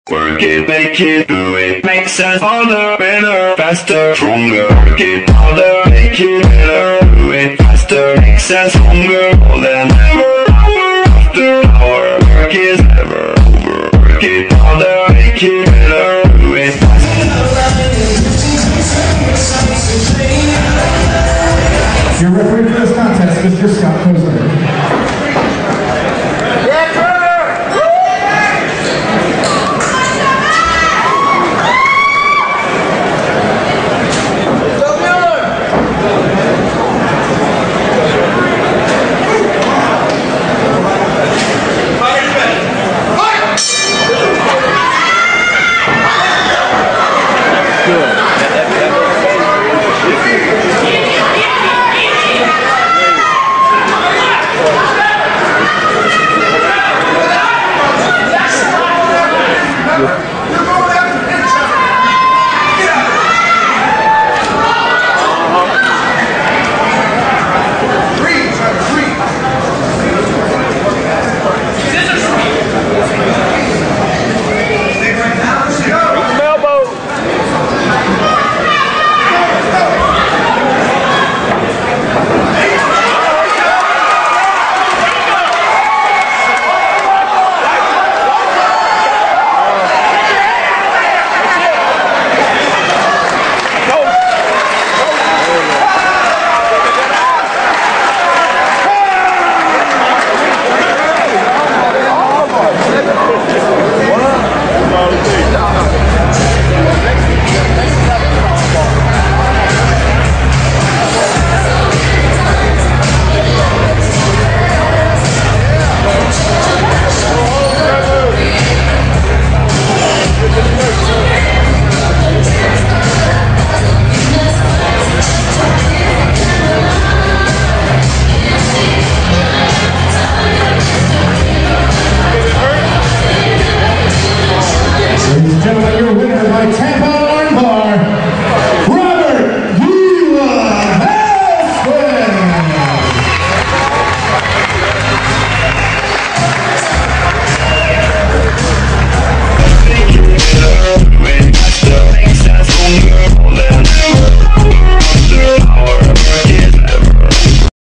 Work it, make it, do it. Makes us harder, better, faster, stronger. Work it harder, make it better, do it faster. Makes us stronger, more than ever. Hour after hour, work is never over. Work it harder, make it better.